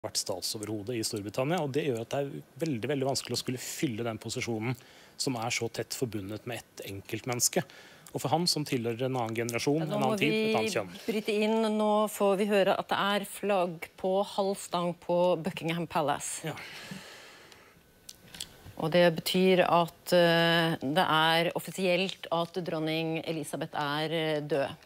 vært statsoverhode i Storbritannia, og det gjør at det er veldig, veldig vanskelig å skulle fylle den posisjonen som er så tett forbundet med et enkeltmenneske. Og for han som tilhører en annen generasjon, en annen tid, et annet kjønn. Nå må vi bryte inn. Nå får vi høre at det er flagg på halv stang på Buckingham Palace. Ja. Og det betyr at det er offisielt at dronning Elisabeth er død.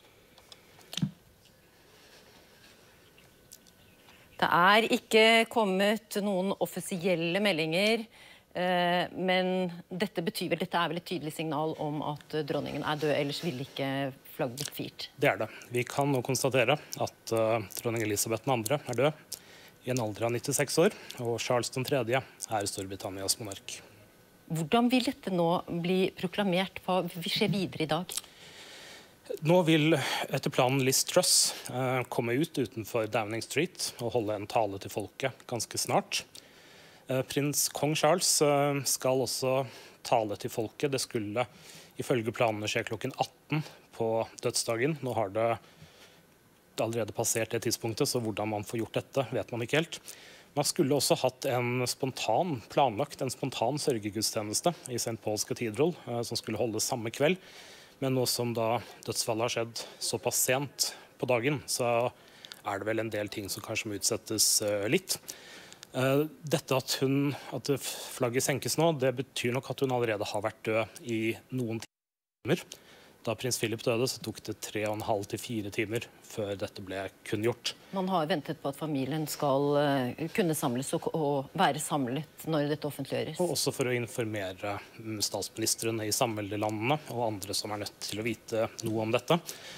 Det er ikke kommet noen offisielle meldinger, men dette er vel et tydelig signal om at dronningen er død, ellers ville ikke flagget blitt firt. Det er det. Vi kan nå konstatere at dronning Elisabeth 2. er død i en alder av 96 år, og Charles 3. er Storbritannias monark. Hvordan vil dette nå bli proklamert? Hva vil skje videre i dag? Nå vil etter planen Liz Truss komme ut utenfor Downing Street og holde en tale til folket ganske snart. Prins kong Charles skal også tale til folket. Det skulle ifølge planene skje klokken 18 på dødsdagen. Nå har det allerede passert det tidspunktet, så hvordan man får gjort dette vet man ikke helt. Man skulle også hatt planlagt en spontan sørgegudstjeneste i St. Paul's Cathedral, som skulle holdes samme kveld. Men nå som da dødsfallet har skjedd såpass sent på dagen, så er det vel en del ting som kanskje må utsettes litt. Dette at flagget senkes nå, det betyr nok at hun allerede har vært død i noen timer. Da prins Philip døde, så tok det 3,5 til 4 timer før dette ble kunngjort. Man har ventet på at familien skal kunne samles og være samlet når dette offentliggjøres. Og også for å informere statsministrene i samveldelandene og andre som er nødt til å vite noe om dette.